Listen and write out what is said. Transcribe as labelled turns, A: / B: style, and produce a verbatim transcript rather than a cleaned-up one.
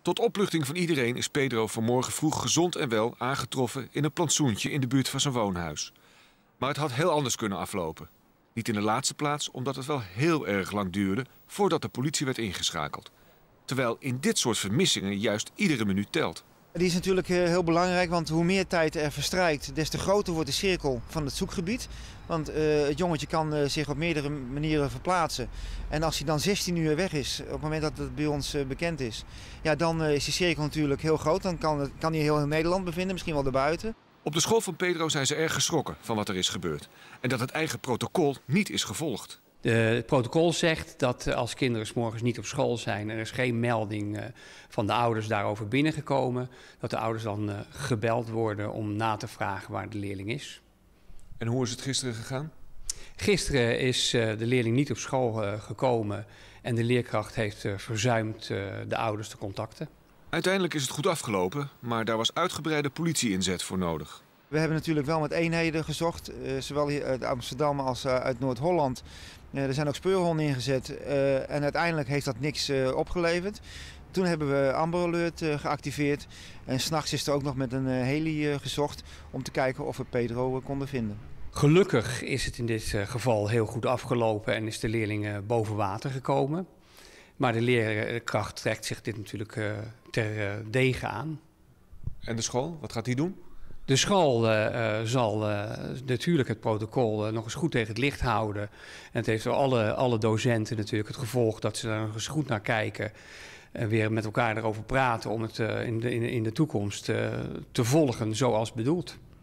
A: Tot opluchting van iedereen is Pedro vanmorgen vroeg gezond en wel aangetroffen in een plantsoentje in de buurt van zijn woonhuis. Maar het had heel anders kunnen aflopen. Niet in de laatste plaats omdat het wel heel erg lang duurde voordat de politie werd ingeschakeld. Terwijl in dit soort vermissingen juist iedere minuut telt.
B: Die is natuurlijk heel belangrijk, want hoe meer tijd er verstrijkt, des te groter wordt de cirkel van het zoekgebied. Want uh, het jongetje kan uh, zich op meerdere manieren verplaatsen. En als hij dan zestien uur weg is, op het moment dat het bij ons uh, bekend is, ja, dan uh, is die cirkel natuurlijk heel groot. Dan kan, het, kan hij heel in Nederland bevinden, misschien wel daarbuiten.
A: Op de school van Pedro zijn ze erg geschrokken van wat er is gebeurd. En dat het eigen protocol niet is gevolgd.
C: De, het protocol zegt dat als kinderen 's morgens niet op school zijn, er is geen melding uh, van de ouders daarover binnengekomen, dat de ouders dan uh, gebeld worden om na te vragen waar de leerling is.
A: En hoe is het gisteren gegaan?
C: Gisteren is uh, de leerling niet op school uh, gekomen en de leerkracht heeft uh, verzuimd uh, de ouders te contacten.
A: Uiteindelijk is het goed afgelopen, maar daar was uitgebreide politie-inzet voor nodig.
B: We hebben natuurlijk wel met eenheden gezocht, uh, zowel hier uit Amsterdam als uh, uit Noord-Holland. Uh, er zijn ook speurhonden ingezet uh, en uiteindelijk heeft dat niks uh, opgeleverd. Toen hebben we Amber Alert uh, geactiveerd en 's nachts is er ook nog met een uh, heli uh, gezocht om te kijken of we Pedro uh, konden vinden.
C: Gelukkig is het in dit uh, geval heel goed afgelopen en is de leerling uh, boven water gekomen. Maar de leerkracht trekt zich dit natuurlijk uh, ter uh, degen aan.
A: En de school, wat gaat die doen?
C: De school uh, uh, zal uh, natuurlijk het protocol uh, nog eens goed tegen het licht houden. En het heeft voor alle, alle docenten natuurlijk het gevolg dat ze daar nog eens goed naar kijken. En weer met elkaar erover praten om het uh, in, de, in, in de toekomst uh, te volgen zoals bedoeld.